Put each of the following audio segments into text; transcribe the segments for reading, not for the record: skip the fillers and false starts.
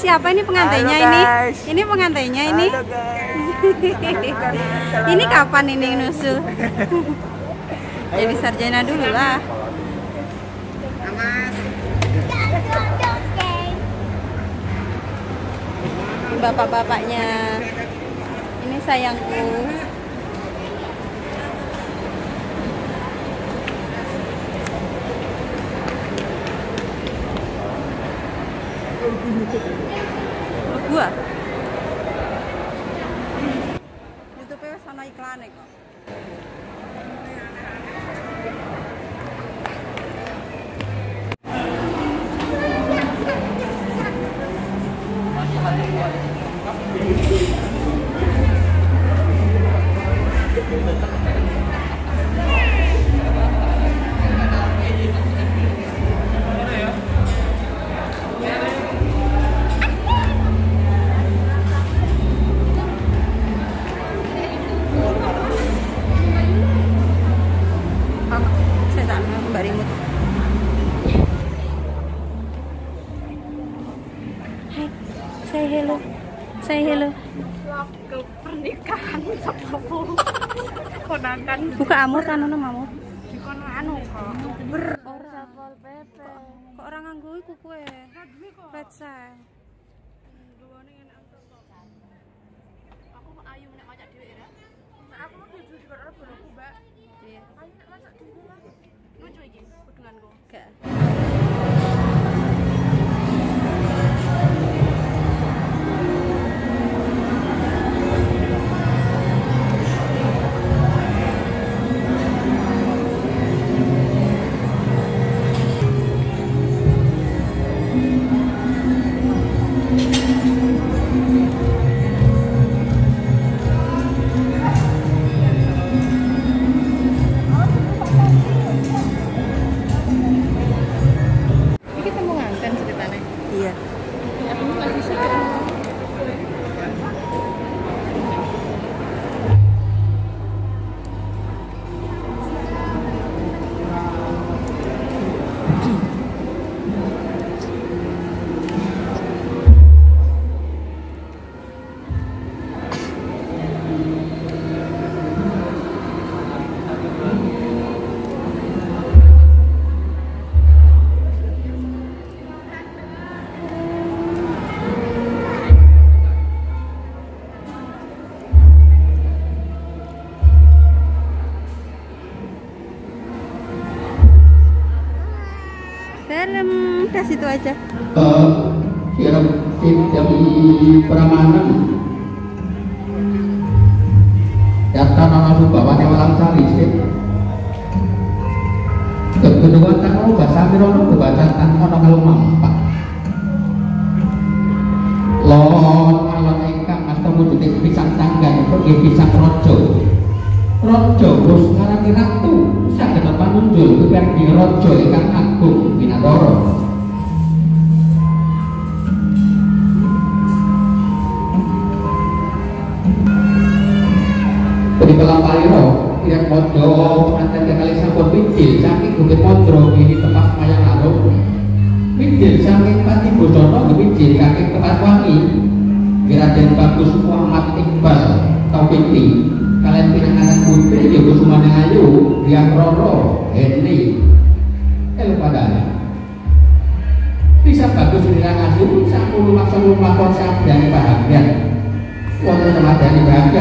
siapa ini pengantainya? Halo, ini? guys. Ini pengantainya ini? Halo, Ini kapan ini nusul? Jadi sarjana dulu lah. Bapak-bapaknya. Ini sayangku. Gua. YouTube wis ana iklane kok. Say hello. Say hello. Ke pernikahan sepupu konakan Buka amur kan ono mamur. dikono anu kok Ora Satpol PP. Kok orang nganggo iku kowe? duwe kok Pizza. duwane enak kok aku ayu nek maca dhewe ya aku mau tuju di karo boloku mbak Iya. ayu nek maca dhewe lah lucu iki kudunganku Gak. Iya. Dalam udah situ aja. Kira dari Prambanan datang nama bawa walang cari sih. Kedua kan bahasa Mirono kebacakan ono kalau mampak. Lot alon engkang mas kemudian pisang tanggan pergi pisang rojo. Rojo bos ngarani ratu saged panunjul kepergi rojo ingkang agung Winatara. Beri kelapaliro tidak mojo antar kali sampun pinggil saking bukit mondro ini tempat mayang alung pinggil saking pati bodono pinggil saking tempat wangi Raden Bagus Muhammad Iqbal Taufiki kalian pinangan putri ya Kusumane Ayu Dian Roro Henry padanya bisa bagus dirang ayu sampun maksa lumakon sabdane bahagia wonten temadani bahagia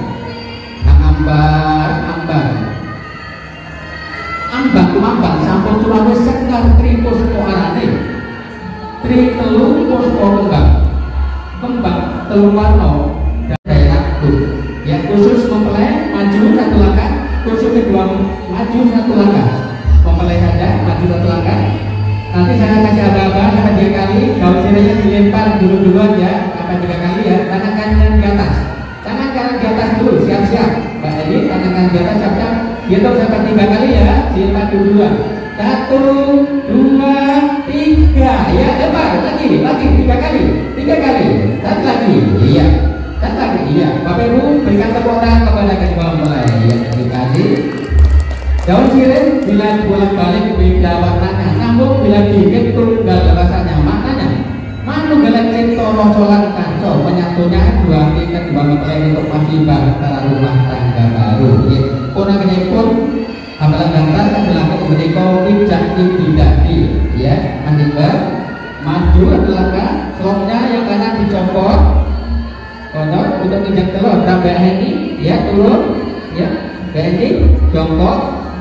ambang sampun tulane sekar tripus arane tri telu puspa kembang telu warna daerah yang khusus mempelai maju satu langkah khusus kedua maju satu langkah mempelai saja maju satu langkah nanti saya kasih aba-aba sampai 3 kali gaun sirenya dilempar dulu-duluan ya sampai 3 kali ya tangan kanan di atas tangan kanan di atas dulu siap-siap Mbak Edi tangan kanan di atas siap-siap hitung sampai 3 kali ya dilempar dulu-duluan 1, 2, 3 ya lempar lagi 3 kali 3 kali satu lagi iya satu lagi iya Bapak Ibu berikan tepuk tangan kepada kedua mempelai ya terima kasih daun sirih bila bolak-balik beda warnanya namun bila dihitung tunggal rasanya maknanya Manunggalan cipta raca lan kaca menyatunya dua hati kedua mempelai untuk maju bahtera rumah tangga baru. Punangipun amalan gambar kan dilakukan menika wijak didati ya, manunggal maju adalah slotnya yang kanan dicopot kotor untuk injak telur tambah ini ya, turun ya, ini jongkok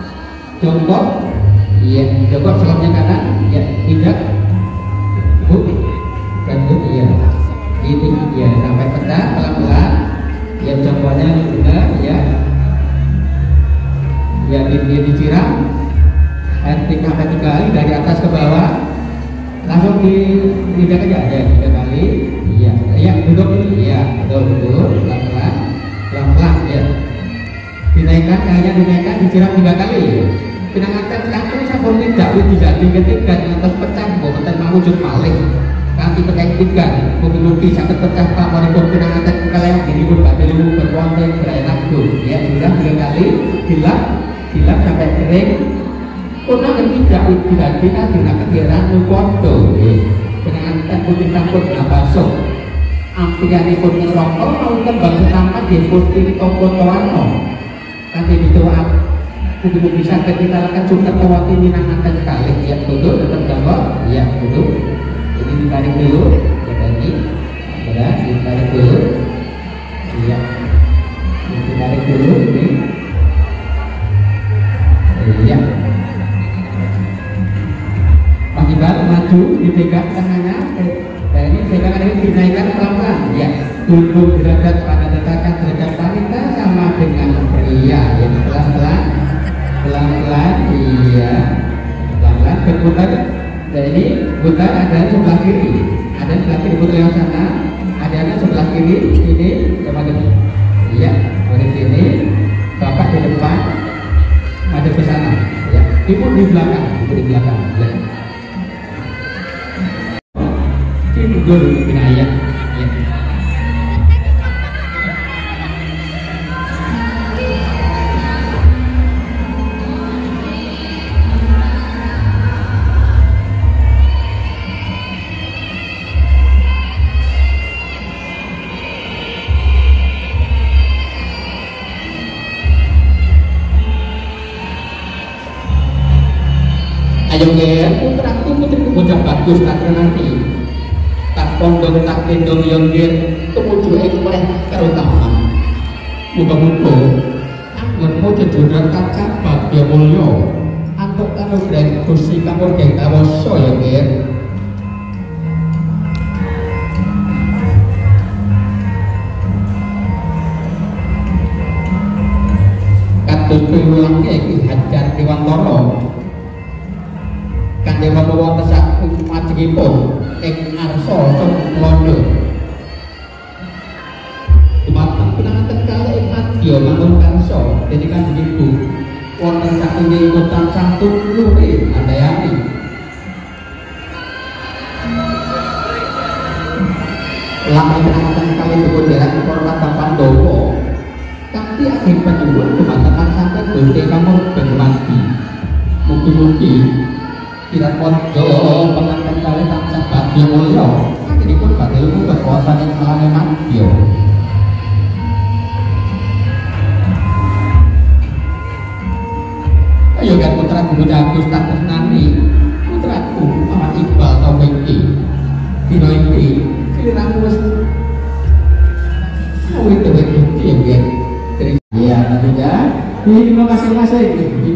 iya, jongkok slotnya kanan ya, injak bentuk iya, itu ya, sampai pecah pelan-pelan ya, jongkoknya benar ya, ya, dia disiram sampai 3 kali dari atas ke bawah, langsung tidak aja ya, 3 kali iya, ya, duduk iya, betul pelan-pelan ya, dinaikkan, kayaknya dinaikkan, disiram 3 kali pinangatan kaki sampun tidak ketiga atas pecah boten mawujud malih kanthi pecah 3 mugi-mugi saged pecah pamanipun pinangatan kaliyan dinipun badhe luwih berwonten berenak ya, sudah 3 kali dilap sampai kering. Punang tidak kita dinaken geran mukodo pinangatan putih sampun abasok ampianipun ngeroko mau kembang setampat nggih putih toko-toano kanthi dituak mugi-mugi saged kita lakukan sunat tawati minangkan kali ya, betul tetap gambar ya, betul. Jadi ditarik dulu ya, tadi ya, ditarik dulu ya, ditarik dulu ini ya, akibat maju dipegang tangannya ini pegangan ini dinaikkan pelan-pelan ya, duduk derajat pada letakkan derajat wanita sama dengan pria ya, pelan-pelan iya, pelan-pelan berputar. Dan ini putar ada sebelah kiri, ada sebelah kiri putar yang sana, ada sebelah kiri ini kemana iya, dari sini bapak di depan ada ke sana ya, ibu di belakang ya, tidur wilayah ya. Ayo ya, putraku putriku bocah bagus tak nanti tak pondok tak gendong yonggir tumuju ing oleh karo taman muga-muga anggonmu jejuran kaca bagya mulya antuk kanugrahan Gusti kamurgeng kawasa ya nggih. Kados piwulange iki Hajar Dewantara kanthi mawa tesak majengipun ing arsa Londo dumateng pinanganten kalih madya mangun karsa dene Kanjeng Ibu wonten saking hutan santun luwih andayani lamun pinanganten kalih dipun derek para Pandhawa kanthi ageng panuwun dumateng santen Gusti kamurgeng mandi mugi-mugi tidak pondok pengantin kali tansah bagya mulya ini pun badhe luwih kekuatan ing alame madya. Ayo kan putra Guru Agus tak tresnani putraku Muhammad Iqbal tau iki dina iki sliramu wis wis iki ya ya tentunya ini masing-masing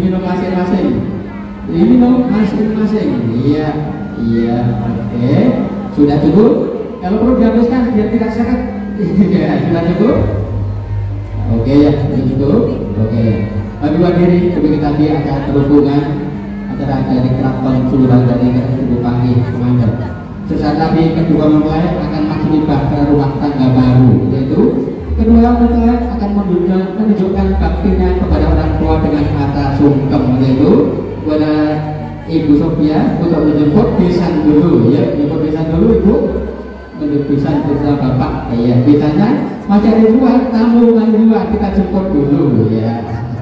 ini masing-masing iya oke sudah cukup kalau perlu dihapuskan biar tidak sakit ya sudah cukup oke ya sudah cukup oke bagi diri demi kita dia akan terhubungan antara dari keraton Suluran dari Ibu Panggi Komandan sesaat lagi kedua mempelai akan maju di bahtera rumah tangga baru yaitu kedua mempelai akan menunjukkan baktinya kepada orang tua dengan mata sungkem yaitu kepada Ibu Sophia untuk menjemput pisan dulu ya, menjemput pisan dulu Ibu, menjemput pisan bersama Bapak ya, pisahnya macam ribuan tamu ribuan kita jemput dulu ya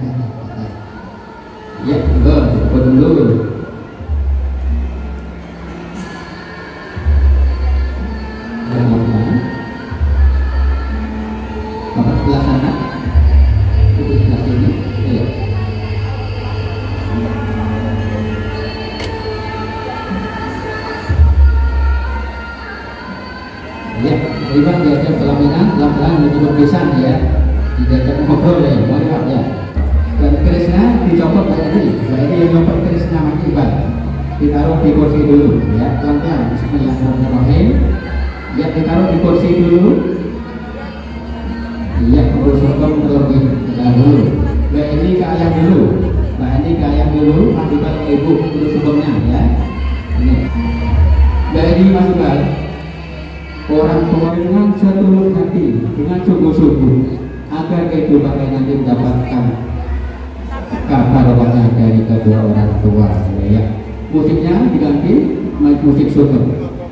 ya betul, jemput dulu Jadi Pak diajak pelaminan, pelan-pelan menuju berpisah ya. Diajak ngobrol ya, mari Pak ya. Dan Krisna dicopot Mbak Edi. Mbak Edi yang nyopot Krisna Mas Iqbal. Ditaruh di kursi dulu ya, pelan-pelan. Bismillahirrahmanirrahim. Ya, ditaruh di kursi dulu. Iya, urus hukum terlebih dahulu. Mbak Edi ke ayah dulu. Mbak Edi ke ayah dulu, Mas Iqbal ke ibu urus hukumnya ya. Ini. Mbak Edi Mas Iqbal. Orang tua dengan setulus hati, dengan sungguh-sungguh agar kehidupan nanti mendapatkan kabar banyak dari kedua orang tua ya. Musiknya diganti musik sungguh.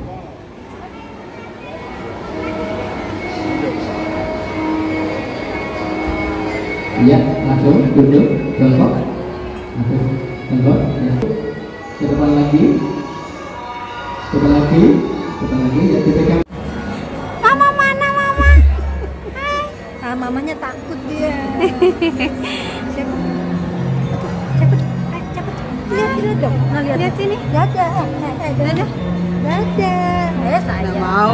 Ya, langsung duduk, jongkok, langsung jongkok. Ya. Ke depan lagi, ke depan lagi, ya dipegang. Mama mana mama? Ah, mamanya takut dia. Siapa? Cepet, cepet. Lihat dong. Nah, lihat sini. Dadah. Dadah. Dadah. Sayang. Nggak mau.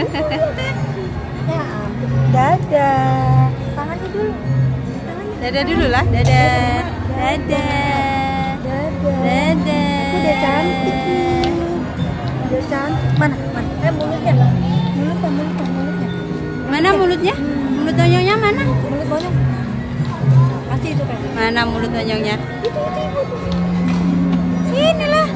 Ya ampun. Dadah. Tangannya dulu. Dadah dulu lah. Dadah. Dadah. Dadah. Dadah. Udah cantik nih. Udah cantik. Mana? Mulutnya. Mulutnya. Mana mulutnya? Mulut onyongnya mana? Mulut bonyok. Kasih itu kan. Mana mulut onyongnya? Itu. Sini lah.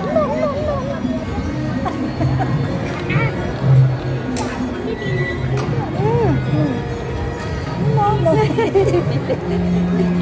No.